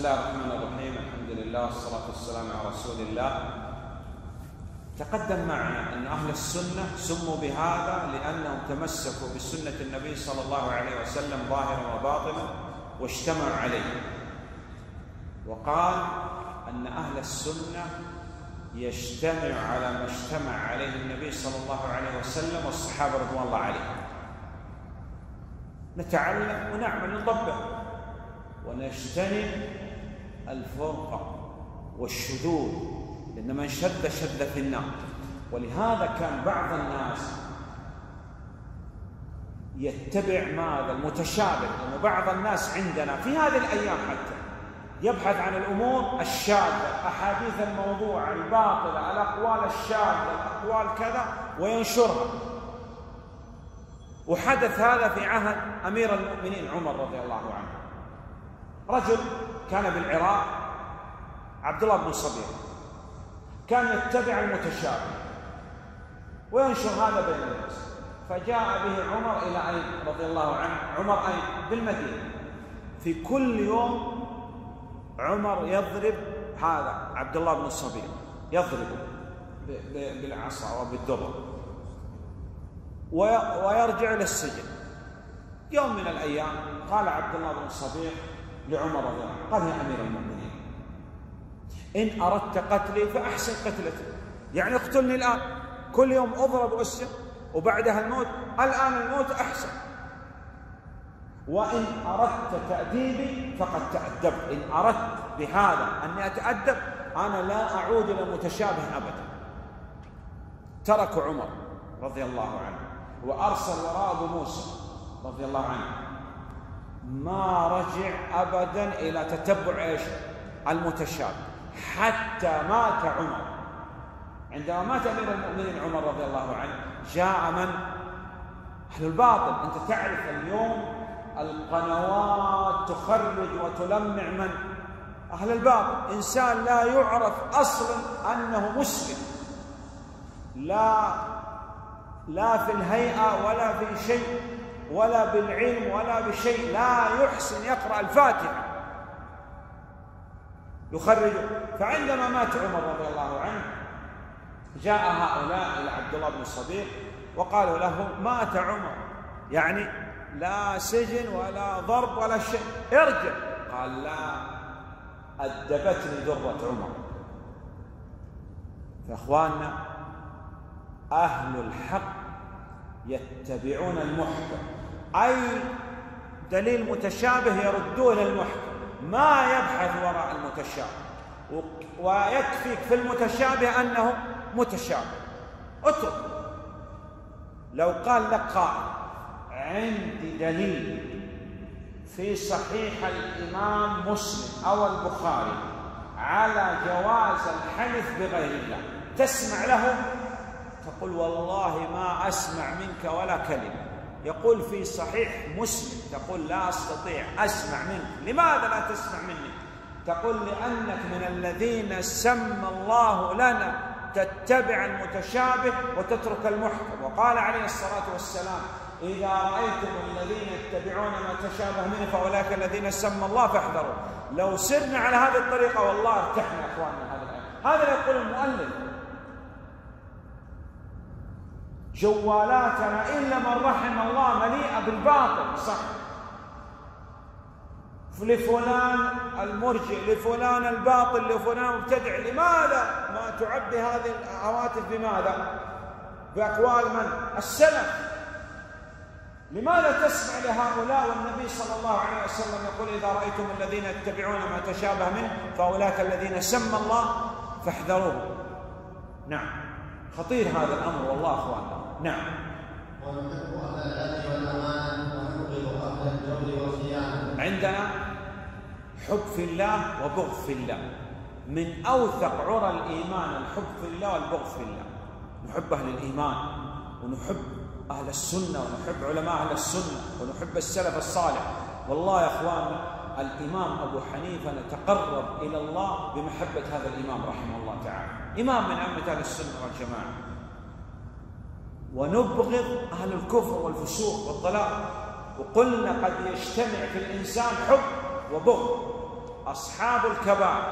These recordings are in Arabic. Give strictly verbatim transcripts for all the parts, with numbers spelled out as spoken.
الله الرحمن الرحيم. الحمد لله والصلاة والسلام على رسول الله. تقدم معنا أن أهل السنة سموا بهذا لأنهم تمسكوا بسنة النبي صلى الله عليه وسلم ظاهرا وباطنا واجتمعوا عليه. وقال أن أهل السنة يجتمع على ما اجتمع عليه النبي صلى الله عليه وسلم والصحابة رضوان الله عليهم. نتعلم ونعمل ونطبق ونجتنب الفرقة والشذوذ، لأن من شد شد في النار. ولهذا كان بعض الناس يتبع ماذا؟ المتشابه. لأن بعض الناس عندنا في هذه الأيام حتى يبحث عن الأمور الشاذة، أحاديث الموضوع الباطلة، الأقوال الشاذة، الأقوال كذا، وينشرها. وحدث هذا في عهد أمير المؤمنين عمر رضي الله عنه. رجل كان بالعراق، عبد الله بن صبيح، كان يتبع المتشابه وينشر هذا بين الناس. فجاء به عمر إلى أين رضي الله عنه؟ عمر أين؟ بالمدينة. في كل يوم عمر يضرب هذا عبد الله بن الصبيح، يضربه بالعصا وبالدرة ويرجع إلى السجن. يوم من الأيام قال عبد الله بن الصبيح لعمر رضي الله عنه، قال: يا أمير المؤمنين، إن أردت قتلي فأحسن قتلتي، يعني اقتلني الآن، كل يوم أضرب وأسجن وبعدها الموت، الآن الموت أحسن. وإن أردت تأديبي فقد تأدبت، إن أردت بهذا أني أتأدب أنا لا أعود إلى المتشابه أبدا. ترك عمر رضي الله عنه وأرسل وراء أبو موسى رضي الله عنه، ما رجع أبدا إلى تتبع إيش؟ المتشابه، حتى مات عمر. عندما مات أمير المؤمنين عمر رضي الله عنه جاء من؟ أهل الباطل. أنت تعرف اليوم القنوات تخرج وتلمع من؟ أهل الباطل. إنسان لا يعرف أصلا أنه مسلم، لا لا في الهيئة ولا في شيء ولا بالعلم ولا بشيء، لا يحسن يقرأ الفاتحة يخرجه. فعندما مات عمر رضي الله عنه جاء هؤلاء إلى عبد الله بن الصبيح وقالوا له: مات عمر، يعني لا سجن ولا ضرب ولا شيء، ارجع. قال: لا، أدبتني درة عمر. فإخواننا، أهل الحق يتبعون المحكم، أي دليل متشابه يردوه للمحكم، ما يبحث وراء المتشابه. ويكفيك في المتشابه أنه متشابه، اترك. لو قال لك قائل: عندي دليل في صحيح الإمام مسلم أو البخاري على جواز الحلف بغير الله، تسمع له؟ تقول: والله ما أسمع منك ولا كلمة. يقول: في صحيح مسلم. تقول: لا أستطيع أسمع منك. لماذا لا تسمع مني؟ تقول: لأنك من الذين سمى الله لنا تتبع المتشابه وتترك المحكم. وقال عليه الصلاة والسلام: إذا رأيتم الذين يتبعون ما تشابه منه فأولئك الذين سمى الله فاحذروا. لو سرنا على هذه الطريقة والله ارتحنا يا أخواننا. هذا الآية هذا يقول المؤلف: جوالاتنا إلا من رحم الله مليئة بالباطل. صح، لفلان المرجئ، لفلان الباطل، لفلان مبتدع. لماذا ما تعبي هذه الهواتف بماذا؟ بأقوال من؟ السلف. لماذا تسمع لهؤلاء والنبي صلى الله عليه وسلم يقول: إذا رأيتم الذين يتبعون ما تشابه منه فأولئك الذين سمى الله فاحذروه. نعم، خطير هذا الأمر والله أخواننا. نعم. ونحب أهل العدل والأمان ونبغض أهل الجور والخيانة. عندنا حب في الله وبغض في الله. من أوثق عرى الإيمان الحب في الله والبغض في الله. نحب أهل الإيمان ونحب أهل السنة ونحب علماء أهل السنة ونحب السلف الصالح. والله يا أخواننا، الإمام أبو حنيفة نتقرب إلى الله بمحبة هذا الإمام رحمه الله تعالى، إمام من أئمة أهل السنة والجماعة. ونبغض أهل الكفر والفسوق والضلال. وقلنا قد يجتمع في الإنسان حب وبغض، أصحاب الكبائر،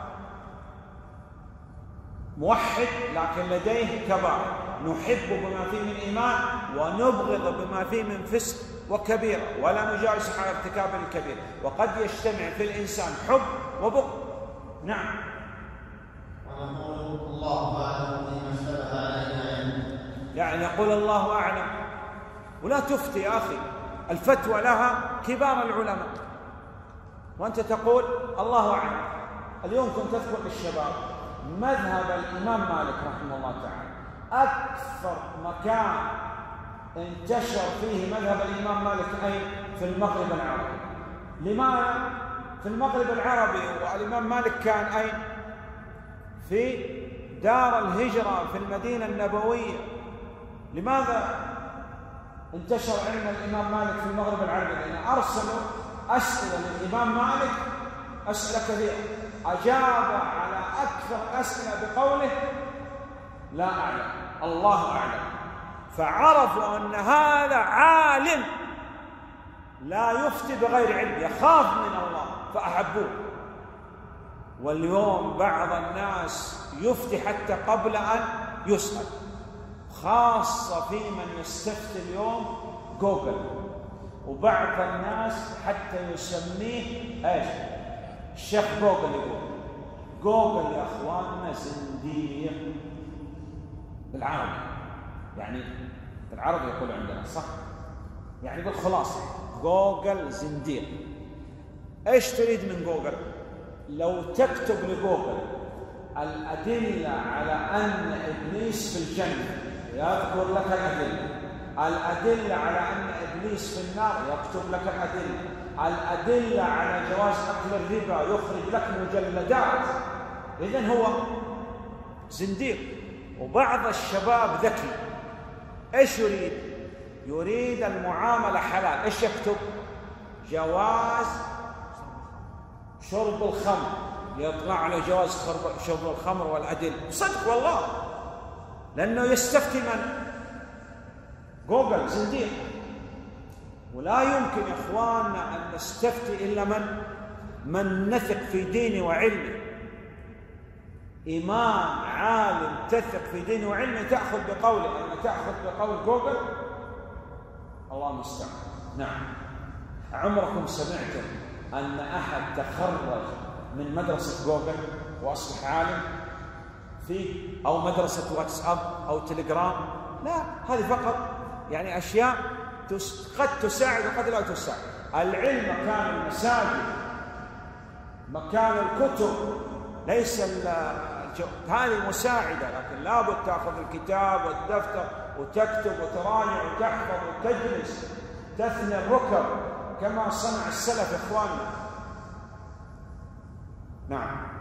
موحد لكن لديه كبائر، نحب بما فيه من إيمان ونبغض بما فيه من فسق وكبيرة، ولا نجالس على ارتكاب الكبير، وقد يجتمع في الإنسان حب وبغض. نعم. ونقول الله أعلم فيما اشتبه علينا علم، يعني نقول الله أعلم، ولا تفتي يا أخي، الفتوى لها كبار العلماء، وأنت تقول الله أعلم. اليوم كنت أذكر للشباب مذهب الإمام مالك رحمه الله تعالى، أكثر مكان انتشر فيه مذهب الإمام مالك أي في المغرب العربي. لماذا؟ في المغرب العربي، والإمام مالك كان أين؟ في دار الهجرة في المدينة النبوية. لماذا انتشر علم الإمام مالك في المغرب العربي؟ لأن أرسلوا أسئلة للإمام مالك، أسئلة كثيرة، أجاب على أكثر أسئلة بقوله لا أعلم، الله أعلم. فعرفوا أن هذا عالم لا يفتي بغير علم، يخاف من الله، فأحبوه. واليوم بعض الناس يفتي حتى قبل أن يسأل، خاصة في من يستفتي اليوم جوجل، وبعض الناس حتى يسميه ايش؟ الشيخ جوجل. يقول جوجل يا اخواننا زنديق بالعربي، يعني بالعربي يقول عندنا صح، يعني بالخلاصة جوجل زنديق. ايش تريد من جوجل؟ لو تكتب لجوجل الأدلة على أن إبليس في الجنة يذكر لك الأدلة، الأدلة على أن إبليس في النار يكتب لك الأدلة، الأدلة على جواز أكل الربا يخرج لك مجلدات. إذن هو زنديق. وبعض الشباب ذكي، إيش يريد؟ يريد المعاملة حلال. إيش يكتب؟ جواز شرب الخمر، يطلع على جواز شرب الخمر والأدلة. صدق والله، لأنه يستفتي من؟ جوجل زنديق. ولا يمكن يا إخواننا أن نستفتي إلا من من نثق في دينه وعلمه، إمام عالم تثق في دينه وعلمه تأخذ بقوله. أما تأخذ بقول جوجل الله المستعان. نعم. عمركم سمعتم أن أحد تخرج من مدرسة جوجل وأصبح عالم في أو مدرسة واتساب أو تليجرام؟ لا، هذه فقط يعني أشياء قد تساعد وقد لا تساعد. العلم مكان المساجد، مكان الكتب، ليس هذه مساعدة، لكن لابد تأخذ الكتاب والدفتر وتكتب وتراجع وتحفظ وتجلس تثني الركب كما صنع السلف إخواننا. نعم.